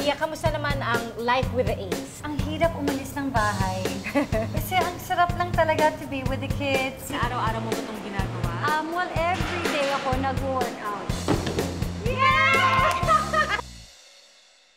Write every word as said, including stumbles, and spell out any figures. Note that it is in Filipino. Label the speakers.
Speaker 1: Iya, kamusta naman ang life with the AIDS?
Speaker 2: Ang hirap umalis ng bahay. Kasi ang sarap lang talaga to be with the kids.
Speaker 1: Sa araw-araw mo ba itong ginagawa?
Speaker 2: Um, well, every day ako nag-workout.